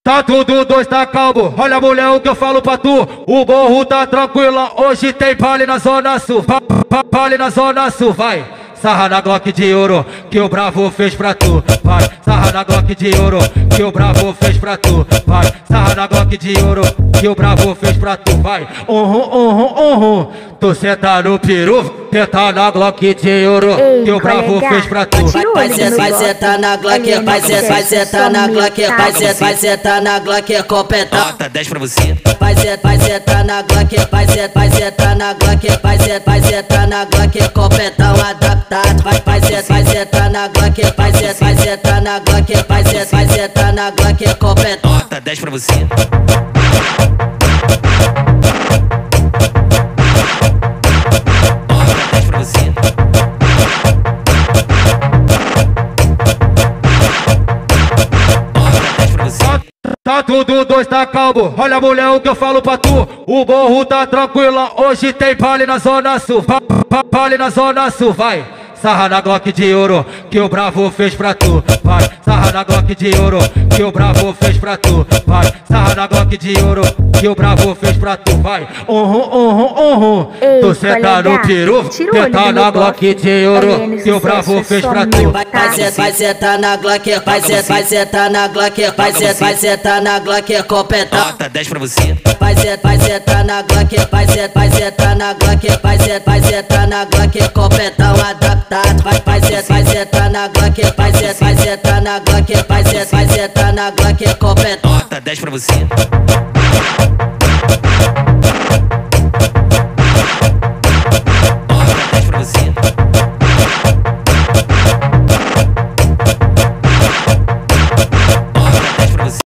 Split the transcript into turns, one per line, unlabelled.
Tá tudo dois, tá calmo. Olha, mulher, o que eu falo pra tu. O morro tá tranquilo, hoje tem baile na Zona Sul. Baile na Zona Sul, vai. Sarra na Glock de ouro que o bravo fez pra tu. Vai, sarra na Glock de ouro que o bravo fez pra tu. Vai, sarra na Glock de ouro que o bravo fez pra tu. Vai, tu senta no peru, senta na Glock de ouro que o bravo fez pra tu.
Vai sentar na Glock, vai sentar na Glock, vai sentar na Glock, competão.
Nota 10 pra você.
Vai sentar na Glock, vai sentar na Glock, vai sentar na Glock, competão adaptado. Vai sentar na Glock, vai sentar na Glock, vai sentar na Glock, competão.
Nota 10 pra você. Nota 10 pra você.
Tá tudo dois, tá calmo. Olha, mulher, o que eu falo pra tu. O morro tá tranquilo, hoje tem baile na Zona Sul. Baile na Zona Sul, vai. Sarra na Glock de ouro que o bravo fez pra tu. Vai, sarra na Glock de ouro que o bravo fez pra tu. Vai, sarra na Glock de ouro que o bravo fez pra tu. Vai, tu senta no peru, senta na Glock de ouro que o bravo fez pra tu.
Vai sentar na Glock, vai sentar na Glock, vai sentar na Glock, competão.
Nota 10 pra você.
Vai sentar na Glock, vai sentar na Glock, vai sentar na Glock, competão adaptado. Vai sentar na Glock, vai sentar na Glock, vai sentar na Glock, competão.
Nota 10 pra você.